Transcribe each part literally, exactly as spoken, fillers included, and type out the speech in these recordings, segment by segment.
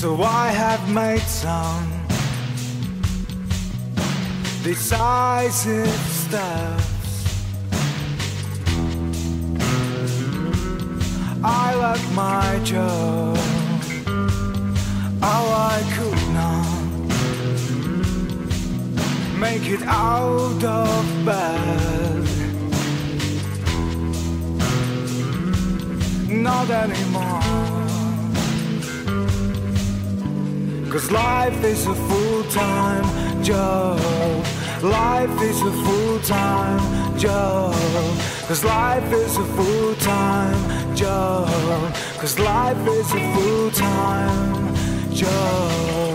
So I have made some decisive steps. I left my job, oh I could not make it out of bed. Not anymore, 'cause life is a full-time job. Life is a full-time job. 'Cause life is a full-time job. 'Cause life is a full-time job.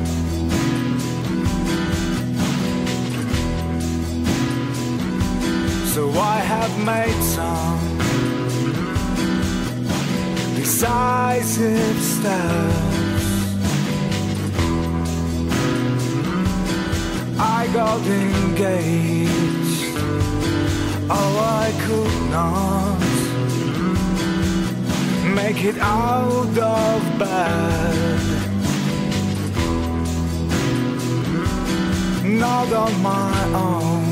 So I have made some decisive steps. I got engaged, oh I could not make it out of bed. Not on my own,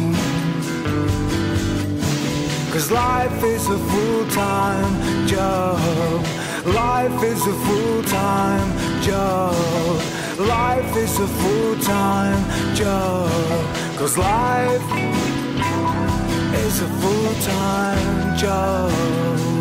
'cause life is a full-time job. Life is a full-time job. Life is a full-time job. 'Cause life is a full-time job.